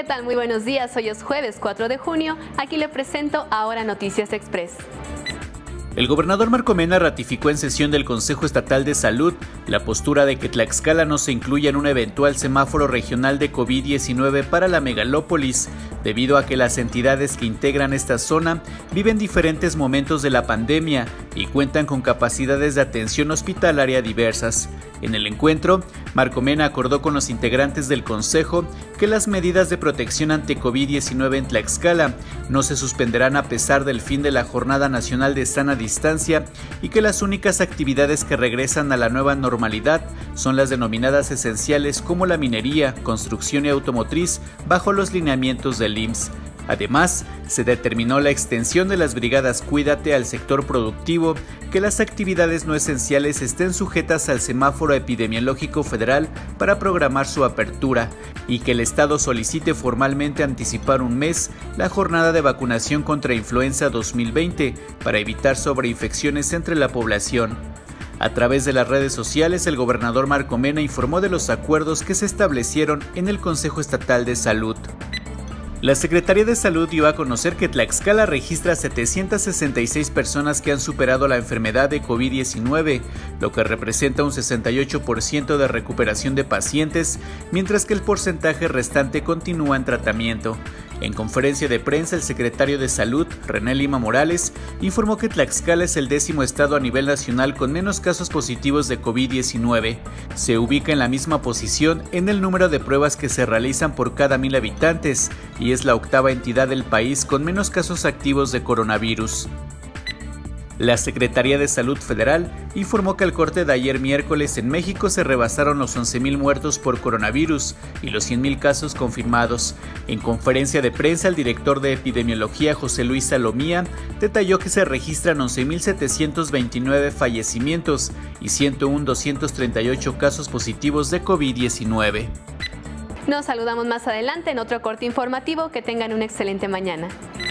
¿Qué tal? Muy buenos días. Hoy es jueves 4 de junio. Aquí le presento Ahora Noticias Express. El gobernador Marco Mena ratificó en sesión del Consejo Estatal de Salud la postura de que Tlaxcala no se incluya en un eventual semáforo regional de COVID-19 para la megalópolis, debido a que las entidades que integran esta zona viven diferentes momentos de la pandemia y cuentan con capacidades de atención hospitalaria diversas. En el encuentro, Marco Mena acordó con los integrantes del Consejo que las medidas de protección ante COVID-19 en Tlaxcala no se suspenderán a pesar del fin de la Jornada Nacional de Sana Distancia y que las únicas actividades que regresan a la nueva normalidad son las denominadas esenciales como la minería, construcción y automotriz bajo los lineamientos del IMSS. Además, se determinó la extensión de las brigadas Cuídate al sector productivo, que las actividades no esenciales estén sujetas al semáforo epidemiológico federal para programar su apertura y que el Estado solicite formalmente anticipar un mes la jornada de vacunación contra influenza 2020 para evitar sobreinfecciones entre la población. A través de las redes sociales, el gobernador Marco Mena informó de los acuerdos que se establecieron en el Consejo Estatal de Salud. La Secretaría de Salud dio a conocer que Tlaxcala registra 766 personas que han superado la enfermedad de COVID-19, lo que representa un 68% de recuperación de pacientes, mientras que el porcentaje restante continúa en tratamiento. En conferencia de prensa, el secretario de Salud, René Lima Morales, informó que Tlaxcala es el 10º estado a nivel nacional con menos casos positivos de COVID-19. Se ubica en la misma posición en el número de pruebas que se realizan por cada 1,000 habitantes y es la 8ª entidad del país con menos casos activos de coronavirus. La Secretaría de Salud Federal informó que al corte de ayer miércoles en México se rebasaron los 11,000 muertos por coronavirus y los 100,000 casos confirmados. En conferencia de prensa, el director de epidemiología José Luis Salomía detalló que se registran 11,729 fallecimientos y 101,238 casos positivos de COVID-19. Nos saludamos más adelante en otro corte informativo. Que tengan una excelente mañana.